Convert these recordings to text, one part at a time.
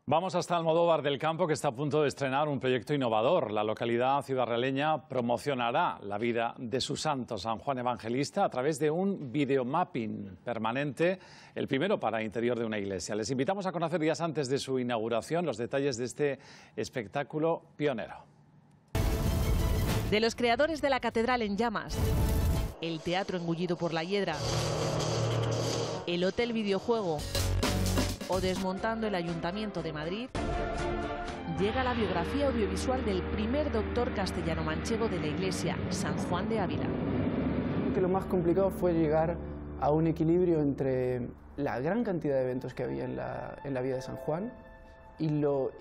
Vamos hasta Almodóvar del Campo, que está a punto de estrenar un proyecto innovador. La localidad ciudadrealeña promocionará la vida de su santo, San Juan Evangelista, a través de un videomapping permanente, el primero para interior de una iglesia. Les invitamos a conocer días antes de su inauguración los detalles de este espectáculo pionero. De los creadores de la Catedral en Llamas, el teatro engullido por la hiedra, el hotel videojuego o desmontando el Ayuntamiento de Madrid, llega la biografía audiovisual del primer doctor castellano-manchego de la Iglesia, San Juan de Ávila. Creo que lo más complicado fue llegar a un equilibrio entre la gran cantidad de eventos que había en la vida de San Juan y lo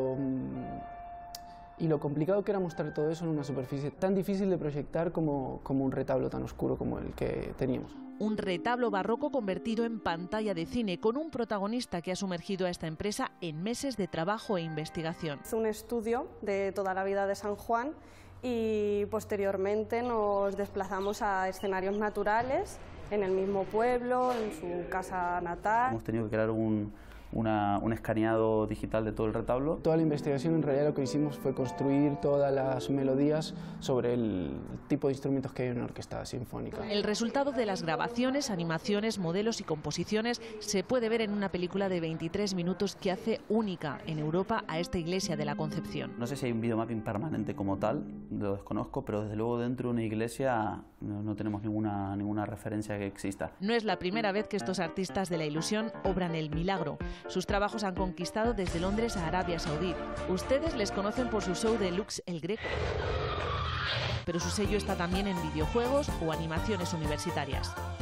complicado que era mostrar todo eso en una superficie tan difícil de proyectar como un retablo tan oscuro como el que teníamos. Un retablo barroco convertido en pantalla de cine, con un protagonista que ha sumergido a esta empresa en meses de trabajo e investigación. Es un estudio de toda la vida de San Juan y posteriormente nos desplazamos a escenarios naturales en el mismo pueblo, en su casa natal. Hemos tenido que crear un escaneado digital de todo el retablo. Toda la investigación, en realidad, lo que hicimos fue construir todas las melodías sobre el tipo de instrumentos que hay en una orquesta sinfónica. El resultado de las grabaciones, animaciones, modelos y composiciones se puede ver en una película de 23 minutos que hace única en Europa a esta iglesia de la Concepción. No sé si hay un videomapping permanente como tal, lo desconozco, pero desde luego dentro de una iglesia no tenemos ninguna referencia que exista. No es la primera vez que estos artistas de la ilusión obran el milagro. Sus trabajos han conquistado desde Londres a Arabia Saudí. Ustedes les conocen por su show de Lux el Greco, pero su sello está también en videojuegos o animaciones universitarias.